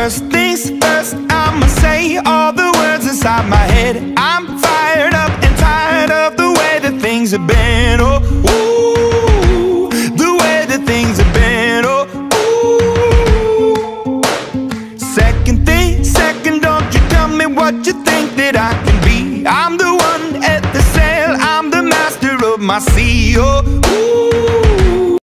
First things first, I'ma say all the words inside my head. I'm fired up and tired of the way that things have been. Oh, ooh, the way that things have been. Oh, ooh. Second thing, second, don't you tell me what you think that I can be. I'm the one at the sail, I'm the master of my sea. Oh, ooh.